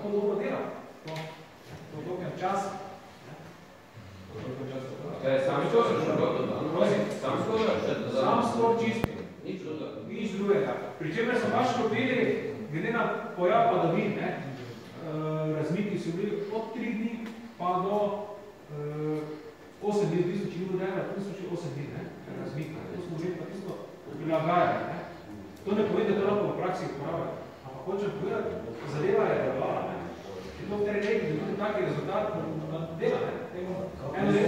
tako dobro dela. To dolgem času. Sam skor čisti. Nič drugega. Pričemer smo baš kopili, glede na pojav padavin, razmiki so bili od 3 dni pa do 8 dni, v bistvu, če ni vremena, tu so še 8 dni, razmika. To smo že pa tisto prilagajali. To ne povedi, da to lahko v praksi uporabljati. Ampak hočem povedati, zadeva je delovala. Če to v tej regiji, da tudi taki rezultat